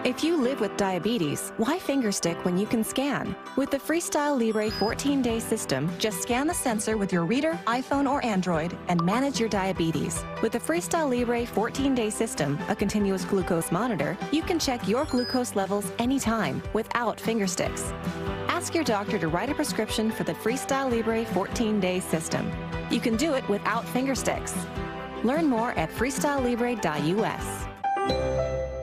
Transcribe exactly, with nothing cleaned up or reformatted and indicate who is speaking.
Speaker 1: If you live with diabetes, why fingerstick when you can scan? With the Freestyle Libre fourteen day system, just scan the sensor with your reader, iPhone, or Android and manage your diabetes. With the Freestyle Libre fourteen day system, a continuous glucose monitor, you can check your glucose levels anytime without fingersticks. Ask your doctor to write a prescription for the Freestyle Libre fourteen day system. You can do it without fingersticks. Learn more at freestyle libre dot U S.